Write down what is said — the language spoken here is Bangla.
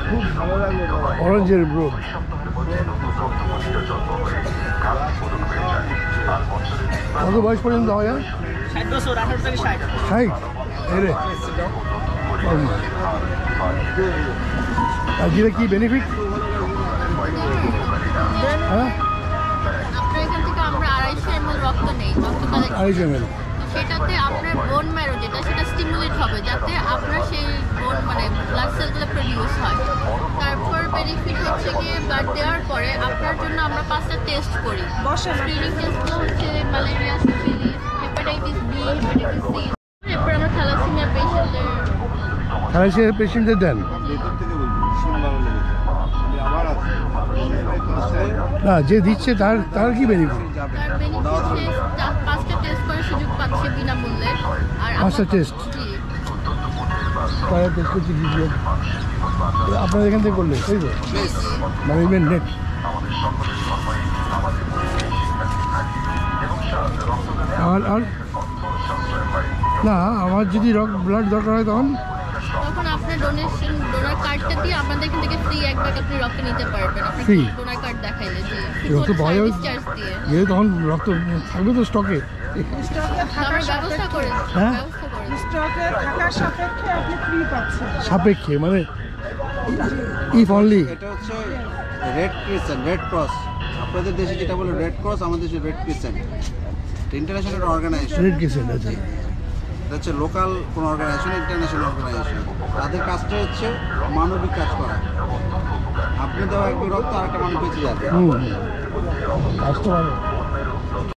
খুব ভালো লাগলো অরেঞ্জের ব্রো। কত বয়স পর্যন্ত হয়? 60 বছর, 18 থেকে 60। 60 এরে। আর যেটা কি বেনিফিট? হ্যাঁ, আপনার এখান থেকে আমরা 250 ml রক্ত নেই, রক্ত কালেক্ট 250 ml। সেটাতে আপনার বোন ম্যারো যেটা সেটা স্টিমুলেট হবে যাতে আপনার সেই বোন মানে ব্লাড সেলগুলো প্রডিউস হয়। তারপর বেনিফিট হচ্ছে গিয়ে ব্লাড দেওয়ার পরে আপনার জন্য আমরা 5টা টেস্ট করি। স্ক্রিনিং টেস্টগুলো হচ্ছে malaria, syphilis, hepatitis B, hepatitis C. এরপর আমরা থ্যালাসেমিয়া পেশেন্টদের দেন না, যে দিচ্ছে তার কি বেনিফিট? তার বেনিফিট 5টা টেস্ট করার সুযোগ পাচ্ছে বিনামূল্যে। আর 5টা টেস্ট করছি আপনার এখান থেকে করলে, তাই তো? Management net. আর না, আমার যদি ব্লাড দরকার হয় তখন আপনার ডোনার কার্ডটা দিয়ে আমাদের এখান থেকে ফ্রি এক ব্যাগ আপনি রক্ত নিতে পারবেন। আপনি ফ্রি ডোনার কার্ড দেখাইলে যে রক্ত পাওয়া যাবে, যেহেতু তখন রক্ত থাকবে তো স্টকে। আমরা ব্যবস্থা করে হ্যাঁ, স্টকে থাকার সাপেক্ষে আপনি ফ্রি পাচ্ছেন। সাপেক্ষে মানে ইফ অনলি। এটা হচ্ছে রেড ক্রিসেন্ট, রেড ক্রস। আপনাদের দেশে যেটা বলে রেড ক্রস, আমাদের দেশে red crescent. International organisation. Red crescent আছে। এটা হচ্ছে লোকাল কোনো অর্গানাইজেশন, ইন্টারন্যাশনাল অর্গানাইজেশন। তাদের কাজটা হচ্ছে মানবিক কাজ করা। আপনি দেওয়া একটু রক্ত আরেকটা মানুষ বেঁচে যাবে। কাজটা ভালো।